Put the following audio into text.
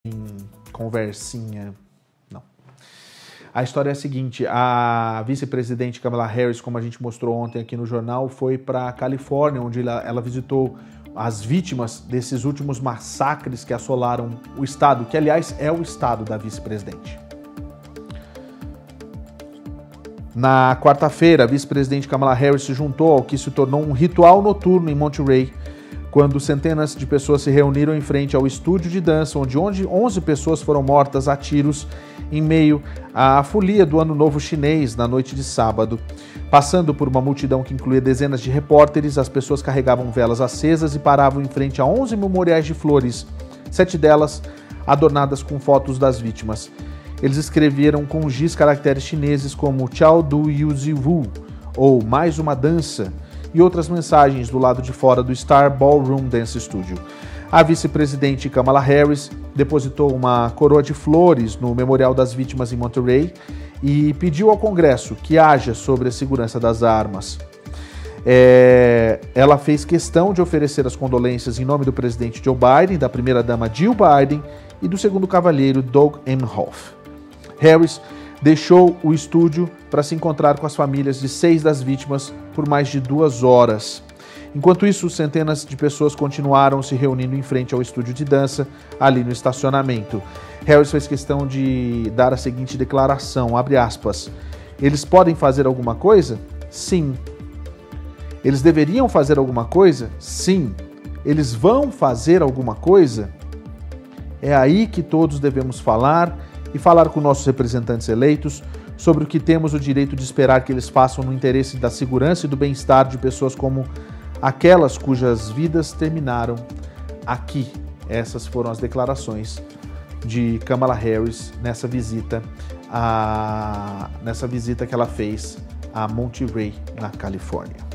conversinha. Não. A história é a seguinte, a vice-presidente Kamala Harris, como a gente mostrou ontem aqui no jornal, foi para a Califórnia, onde ela visitou as vítimas desses últimos massacres que assolaram o estado, que aliás é o estado da vice-presidente. Na quarta-feira, a vice-presidente Kamala Harris se juntou ao que se tornou um ritual noturno em Monterey, quando centenas de pessoas se reuniram em frente ao estúdio de dança, onde 11 pessoas foram mortas a tiros em meio à folia do Ano Novo Chinês na noite de sábado. Passando por uma multidão que incluía dezenas de repórteres, as pessoas carregavam velas acesas e paravam em frente a 11 memoriais de flores, 7 delas adornadas com fotos das vítimas. Eles escreveram com giz caracteres chineses como Chao Du Yuzi Wu, ou mais uma dança, e outras mensagens do lado de fora do Star Ballroom Dance Studio. A vice-presidente Kamala Harris depositou uma coroa de flores no Memorial das Vítimas em Monterey e pediu ao Congresso que haja sobre a segurança das armas. Ela fez questão de oferecer as condolências em nome do presidente Joe Biden, da primeira-dama Jill Biden e do segundo cavalheiro Doug Emhoff. Harris deixou o estúdio para se encontrar com as famílias de 6 das vítimas por mais de 2 horas. Enquanto isso, centenas de pessoas continuaram se reunindo em frente ao estúdio de dança, ali no estacionamento. Harris fez questão de dar a seguinte declaração, abre aspas, eles podem fazer alguma coisa? Sim. Eles deveriam fazer alguma coisa? Sim. Eles vão fazer alguma coisa? É aí que todos devemos falar e falar com nossos representantes eleitos sobre o que temos o direito de esperar que eles façam no interesse da segurança e do bem-estar de pessoas como aquelas cujas vidas terminaram aqui. Essas foram as declarações de Kamala Harris nessa visita que ela fez a Monterey, na Califórnia.